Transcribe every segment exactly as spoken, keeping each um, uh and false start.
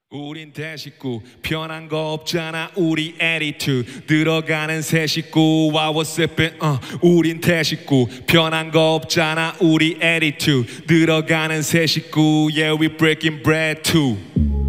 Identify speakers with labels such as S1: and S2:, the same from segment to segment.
S1: 우린 대식구 변한 거 없잖아 우리 attitude 들어가는 새 식구 wow what's up uh. 우린 대식구 변한 거 없잖아 우리 attitude 들어가는 새 식구 yeah we breaking bread too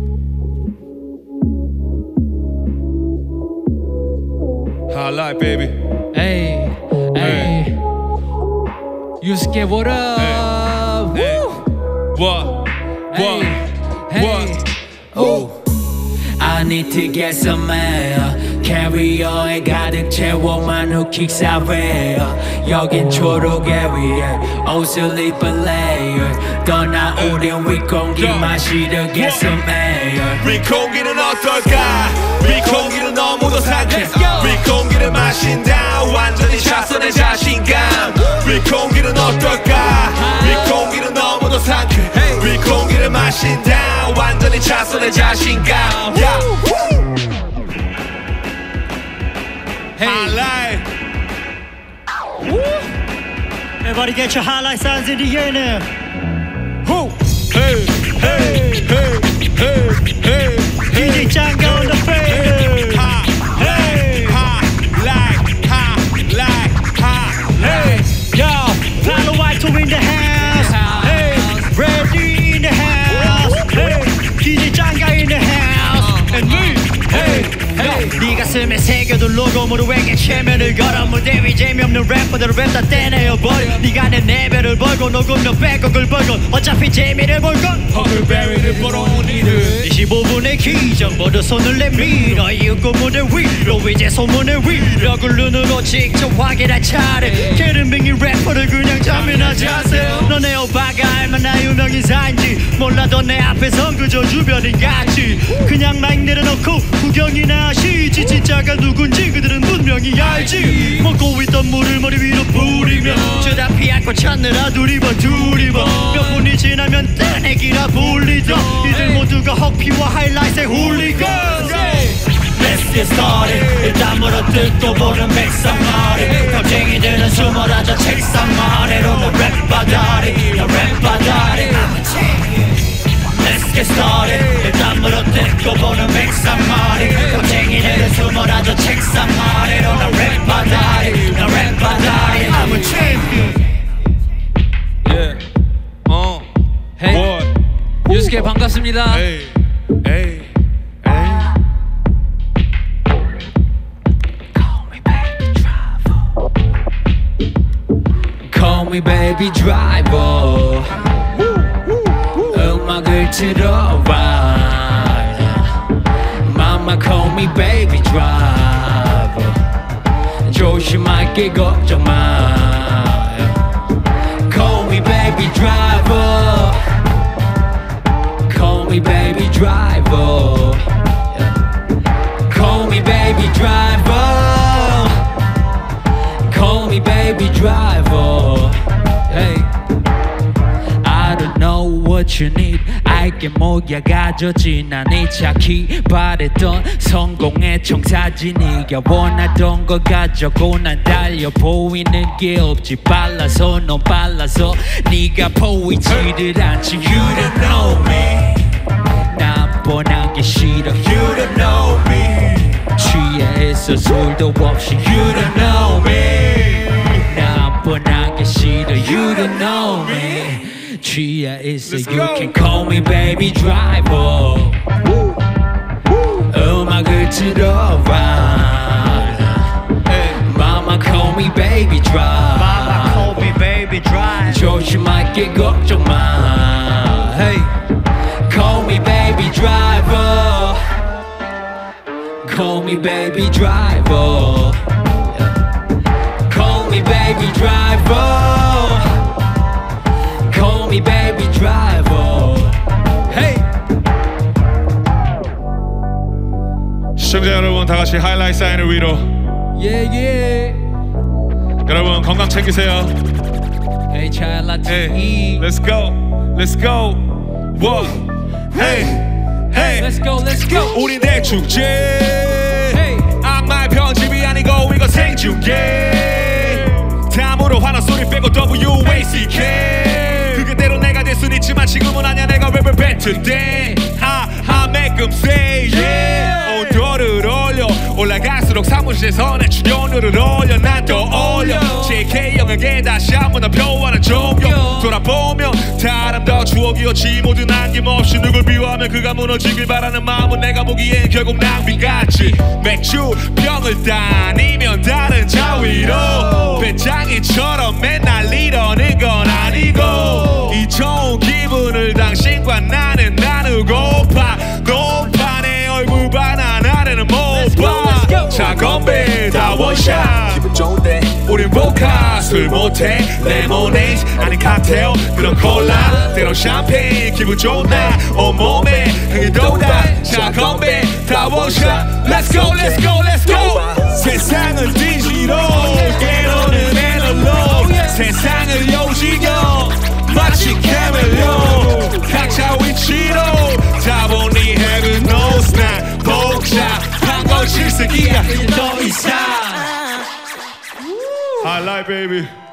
S1: highlight baby
S2: Hey hey Yusuke what up
S1: hey, hey. What what
S2: hey,
S1: what
S2: hey.
S1: Oh.
S2: I need to get some air 캐리어에 가득 채워만 훅킥 사회 여긴 초록의 위에 옷을 입은 layer 떠나 우린 윗공기 마시려 get some air
S1: 윗공기는 어떨까 윗공기는 너무도 상쾌 윗공기를 마신다 완전히 찼어 내 자신감 윗공기는 어떨까 윗공기는 너무도 상쾌 윗공기를 마신다 완전히 찼어 내 자신감 yeah. Highlight.
S3: Everybody get your highlight signs in the air now.
S1: Who? Hey, hey, hey, hey, hey.
S3: D J Django on the fader.
S1: Ha, hey, ha, like, ha, like, ha, hey.
S3: Yo, Palo Alto in the house. Hey, Reddy in the house. Hey, D J Django in the house. And me. Hey. 네 가슴에 새겨둔 로고으로 외계 체면을 걸어 무대 위 재미없는 래퍼들을 랩 다 떼내어버려 네가 내 레벨을 벌고 녹음료 백억을 벌고 어차피 재미를 볼건 허클베리를 보러 온 이들 이십오 분의 기적 모두 손을 내밀어 이윽고 무대 위로 이제 소문을 위력을 눈으로 직접 확인할 차례 게으름뱅이 래퍼를 그냥 자민하자세 너네 오빠가 얼마나 유명인사인지 몰라도 내 앞에선 그저 주변인 같지 그냥 마이크 내려놓고 구경이나 하시지 진짜가 누군지 그들은 분명히 알지 먹고 있던 물을 머리 위로 뿌리며 죄다 피하고 찾느라 두리번 두리번 몇 분이 지나면 뜨내기라 불리던 이들 모두가 헉피와 하이라이트에 훌리건 Let's get started 일단 물어뜯고 보는 백상마리 겁쟁이들은 숨어라 저 책상 아래로 너 랩바다리 너 랩바다리 I'm a champion Let's get started 일단 물어뜯고 보는 백상마리 겁쟁이들은 숨어라 저 책상 아래로 너 랩바다리 너 랩바다리 I'm a champion
S1: Yeah. 어.
S2: Hey
S1: What?
S2: 유스케 반갑습니다
S1: Hey. Hey. Hey.
S2: Call me baby driver 음악을 틀어봐 Mama call me baby driver 조심할게 걱정 마 Call me baby driver Call me baby driver Call me baby driver Call me baby driver Hey I don't know what you need 알게 뭐야 가져지 난 이 착히 바랬던 성공의 청사진 네가 원하던 걸 가져고 난 달려 보이는 게 없지 빨라서 넌 빨라서 네가 보이지를 않지 You don't know me 난 뻔하게 싫어 You don't know me 취해 있어 술도 없이 You don't know me 난 뻔하게 싫어 You don't know me 취해 있어 You can call me baby driver 음악을 틀어봐 Mama call me baby driver
S3: Mama call me baby driver
S2: 조심할게 걱정 마 Hey Call me baby driver Call me baby driver Call me baby driver Call me baby driver Hey
S1: 시청자 여러분 다 같이 하이라이트 사인을 위로
S2: Yeah yeah
S1: 여러분 건강 챙기세요
S2: Hey 차일라티
S1: Hey Let's go Let's go What Hey Hey
S2: Let's go Let's go
S1: 우린 대축제
S2: Hey
S1: 악마의 편집이 아니고 이거 생중계 다음으로 화난 소리 빼고 W A C K 그대로 내가 될 순 있지만 지금은 아냐 내가 랩을 뱉을 때 I, I make say yeah 온도를 올려 올라갈수록 사무실에서 내 출연료를 올려 난 더 올려 제이케이형에게 다시 한번 더 표하는 종교 돌아보면 다 아름다워 추억이었지 모두 남김없이 누굴 비워하면 그가 무너지길 바라는 마음은 내가 보기엔 결국 낭비 같지 맥주 병을 다니면 다른 자위로 배짱이처럼 맨날 이러는 건 아니고 이 좋은 기분을 당신과 나는 나누고파 높아 내 얼굴 바나나는 못봐 자 건배 다 원샷 기분 좋은데 우린 보카 술 못해 레모네이드 아닌 칵테일 그런 콜라 때론 샴페인 기분 좋은 날 온몸에 흥이 돋아 자 건배 다 원샷 Let's go let's go let's go 세상을 뒤지러 깨우는 에너로 세상을 요지겨 마치 캐멜로 각자 위치로 다보니 heaven knows 난 복잡한 건 실세기가 더 이상 I like baby